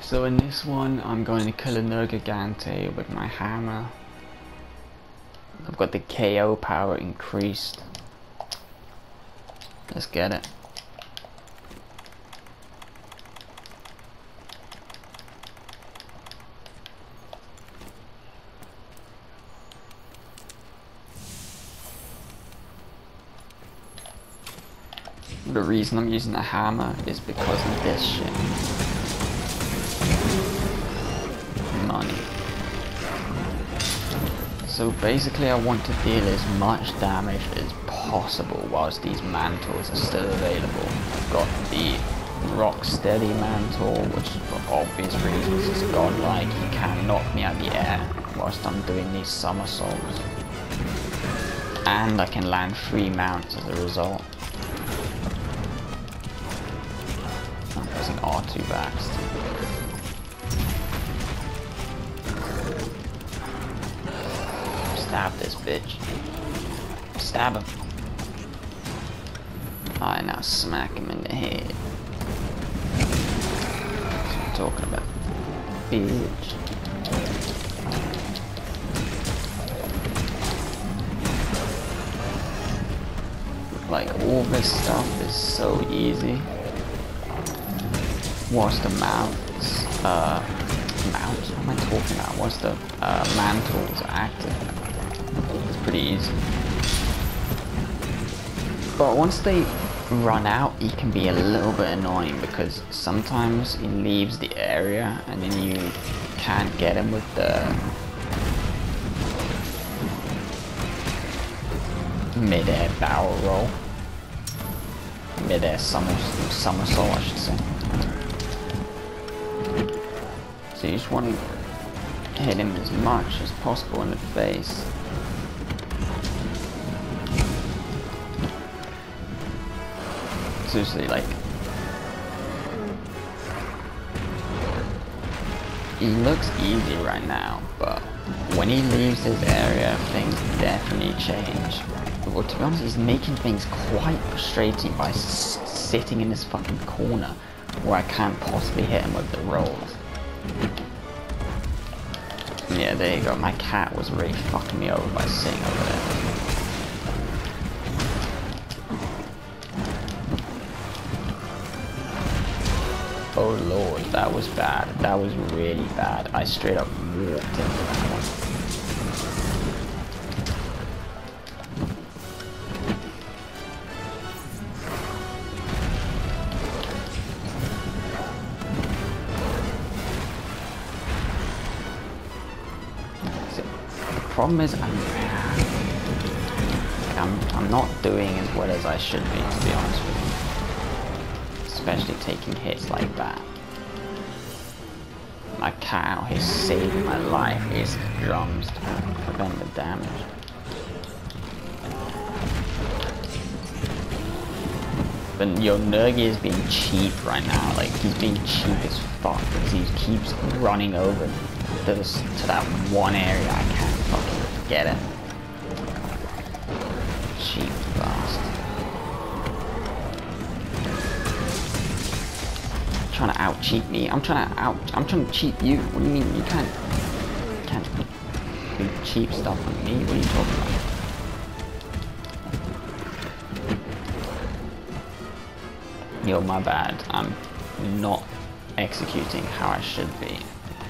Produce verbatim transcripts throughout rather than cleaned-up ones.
So in this one, I'm going to kill a Nergigante with my hammer. I've got the K O power increased. Let's get it. The reason I'm using the hammer is because of this shit. Money. So basically I want to deal as much damage as possible whilst these mantles are still available. I've got the Rocksteady mantle, which for obvious reasons is godlike. He can't knock me out of the air whilst I'm doing these somersaults. And I can land three mounts as a result. I'm pressing R two backs. Stab this bitch. Stab him. Alright, now smack him in the head. That's what I'm talking about. Bitch. Like, all this stuff is so easy. Whilst the mounts, uh, mounts? What am I talking about? Whilst the uh, mantles are active. It's pretty easy. But once they run out, he can be a little bit annoying because sometimes he leaves the area and then you can't get him with the mid-air barrel roll. Mid-air somersault, somersault, I should say. So you just want to hit him as much as possible in the face. Seriously, like, he looks easy right now, but when he leaves his area, things definitely change. Well, to be honest, he's making things quite frustrating by s sitting in this fucking corner where I can't possibly hit him with the rolls. Yeah, there you go. My cat was really fucking me over by sitting over there. Oh lord, that was bad. That was really bad. I straight up walked into that one. So, the problem is I'm, I'm, I'm not doing as well as I should be, to be honest with you. Especially taking hits like that. My cat out here saving my life is drums to prevent the damage. But yo, Nergi is being cheap right now. Like, he's being cheap as fuck because he keeps running over to, this, to that one area I can't fucking get him. Cheap bastard. Trying to out cheat me. I'm trying to out. I'm trying to cheat you. What do you mean? You can't. You can't do cheap stuff on me. What are you talking about? Yo, my bad. I'm not executing how I should be.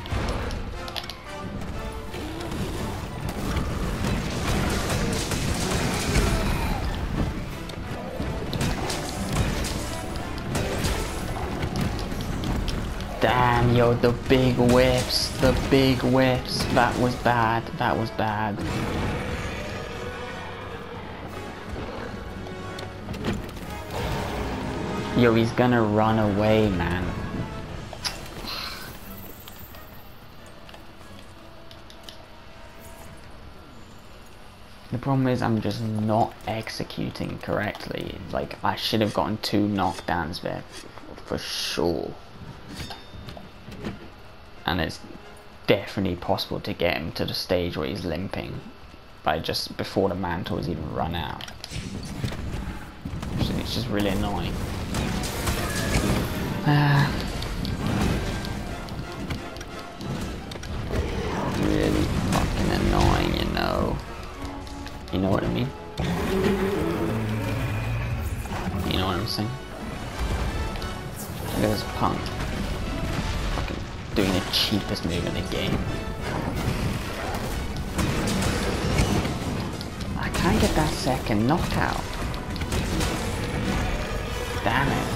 Damn, yo, the big whips, the big whips. That was bad, that was bad. Yo, he's gonna run away, man. The problem is I'm just not executing correctly. Like, I should have gotten two knockdowns there, for sure. And it's definitely possible to get him to the stage where he's limping by just before the mantles even run out. So it's just really annoying. Uh, Look at this punk. Fucking doing the cheapest move in the game. I can't get that second knockout. Damn it.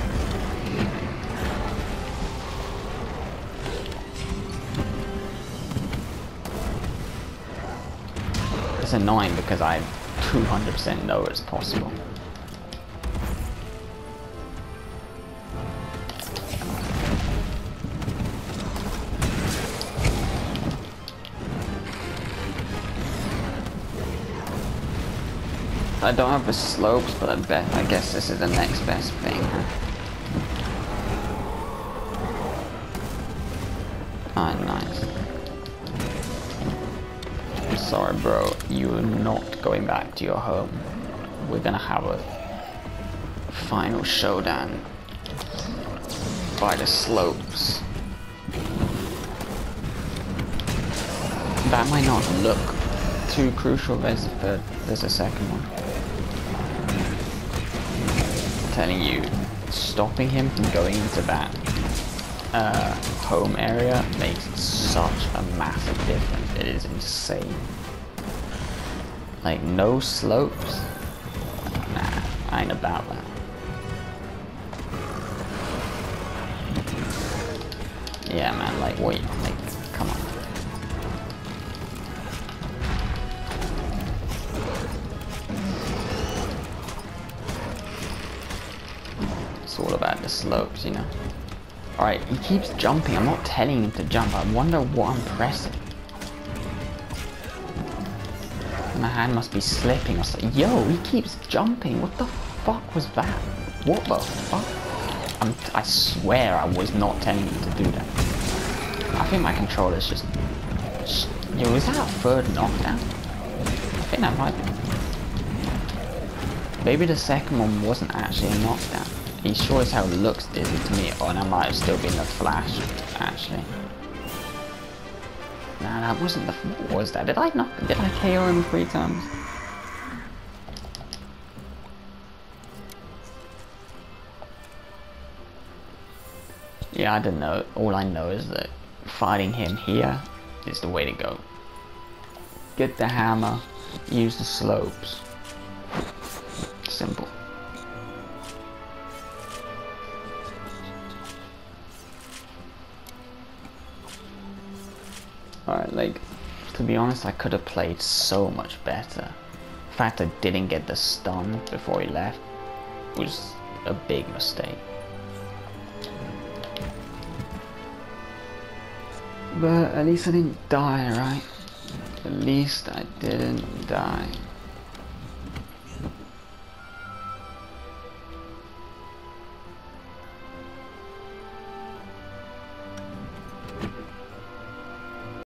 It's annoying because I two hundred percent know it's possible. I don't have the slopes, but I bet I guess this is the next best thing. Ah, nice. I'm sorry, bro. You're not going back to your home. We're gonna have a final showdown by the slopes. That might not look too crucial. There's the, there's a second one. Telling you, stopping him from going into that uh, home area makes such a massive difference. It is insane. Like, no slopes? Nah, I ain't about that. Yeah, man, like, wait, like, come on. It's all about the slopes, you know. Alright, he keeps jumping. I'm not telling him to jump. I wonder what I'm pressing. My hand must be slipping or something. Yo, he keeps jumping. What the fuck was that? What the fuck? I'm, I swear I was not telling him to do that. I think my controller's just... just yo, is that a third knockdown? I think that might be. Maybe the second one wasn't actually a knockdown. He sure as hell looks dizzy to me. Oh, and I might have still been the flash, actually. Nah, that wasn't the... What was that? Did I knock... Did I K O him three times? Yeah, I don't know. All I know is that fighting him here is the way to go. Get the hammer, use the slopes. Simple. Alright, like, to be honest, I could have played so much better. The fact I didn't get the stun before he left was a big mistake. But at least I didn't die, right? At least I didn't die.